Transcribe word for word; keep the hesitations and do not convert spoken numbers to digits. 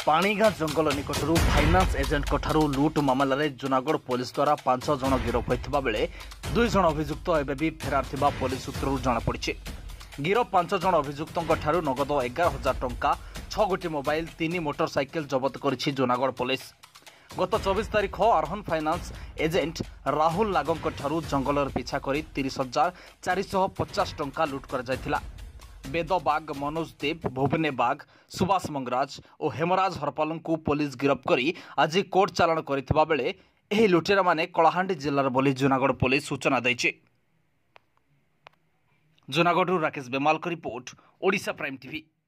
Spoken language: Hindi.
पाणीगाँ जंगल निकटरू फाइनान्स एजेंट लुट मामलें जूनागढ़ पुलिस द्वारा पांच जन गिरफ होता बेले दुई जन अभियुक्त एवं भी फेरार थिबा पुलिस सूत्रु जमापड़ी। गिरफ पांच जन अभियुक्तों नगद एगार हजार टंका छह गोटी मोबाइल तीन मोटरसाइकेल जबत करिछि जूनागढ़ पुलिस। गत चौबीस तारीख आरोहन फाइनान्स एजेंट राहुल नागों जंगल पिछा कर तीस हजार चार पचास टंका लुट कर बेद बाग, मनोज देव, भुवने बाग, सुभाष मंगराज और हेमराज हरपाल को पुलिस गिरफ्त करी आज कोर्ट चालाण करथिबा बेले एही लुटेरा माने कलाहांडी जिल्लार बोली जूनागढ़ पुलिस सूचना दैछि। Junagadh Rakesh Bemal report, Odisha prime TV.